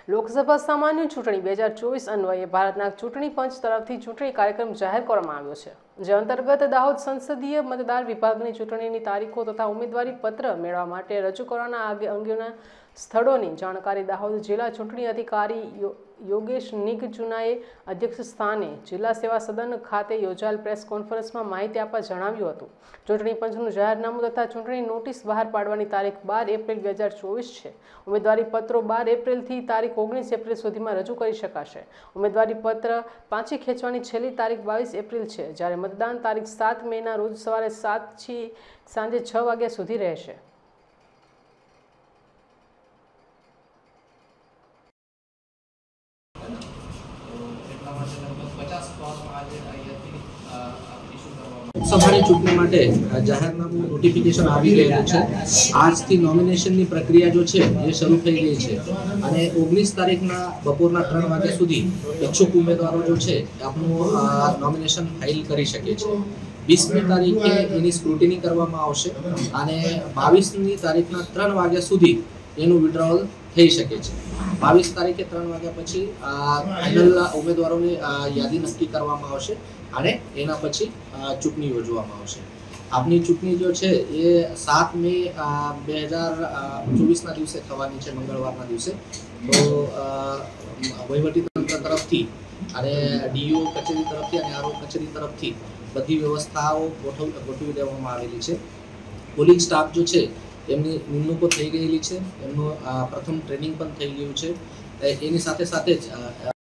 લોકસભા સામાન્ય ચૂંટણી 2024 અન્વયે ભારતના ચૂંટણી પંચ તરફથી ચૂંટણી કાર્યક્રમ જાહેર કરવામાં આવ્યો છે, જે અંતર્ગત દાહોદ સંસદીય મતદાર વિભાગની ચૂંટણીની તારીખો તથા ઉમેદવારી પત્ર મેળવવા માટે રજૂ કરવાના અંગેના સ્થળોની જાણકારી દાહોદ જિલ્લા ચૂંટણી અધિકારી યોગેશ નિગચુનાએ અધ્યક્ષ સ્થાને જિલ્લા સેવા સદન ખાતે યોજાયેલ પ્રેસ કોન્ફરન્સમાં માહિતી આપવા જણાવ્યું હતું। ચૂંટણી પંચનું જાહેરનામું તથા ચૂંટણી નોટિસ બહાર પાડવાની તારીખ 12 એપ્રિલ 2024 છે। ઉમેદવારી પત્રો 12 એપ્રિલથી તારીખ 19 એપ્રિલ સુધીમાં રજૂ કરી શકાશે। ઉમેદવારી પત્ર પાછી ખેંચવાની છેલ્લી તારીખ 22 એપ્રિલ છે, જ્યારે મતદાન તારીખ 7 મેના રોજ સવારે 7 થી સાંજે 6 વાગ્યા સુધી રહેશે। લોકસભાની ચૂંટણી માટે જાહેરનામું નોટિફિકેશન આવી ગયેલું છે। આજથી નોમિનેશનની પ્રક્રિયા જો છે એ શરૂ થઈ ગઈ છે અને 19 તારીખના બપોરના 3 વાગ્યા સુધી ઈચ્છુક ઉમેદવારો જો છે આપનું નોમિનેશન ફાઇલ કરી શકે છે। 20મી તારીખે એની સ્ક્રુટિની કરવામાં આવશે અને 22મી તારીખના 3 વાગ્યા સુધી એનું વિડ્રોવલ થઈ શકે છે। 22 તારીખે 3 વાગ્યા પછી ફાઇનલ ઉમેદવારોની યાદી નક્કી કરવામાં આવશે અને એના પછી ચૂંટણી યોજવામાં આવશે। આપની ચૂંટણી જો છે એ 7 મે 2024ના દિવસે થવાની છે, મંગળવારના દિવસે। તો વહીવટીતંત્ર તરફથી અને ડીઓ કચેરી તરફથી અને આરોગ્ય કચેરી તરફથી બધી વ્યવસ્થાઓ ગોઠવી દેવામાં આવેલી છે। પોલિંગ સ્ટાફ જો છે એમની નિમણૂકો થઈ ગયેલી છે, એમનું પ્રથમ ટ્રેનિંગ પણ થઈ ગયું છે। એની સાથે સાથે જ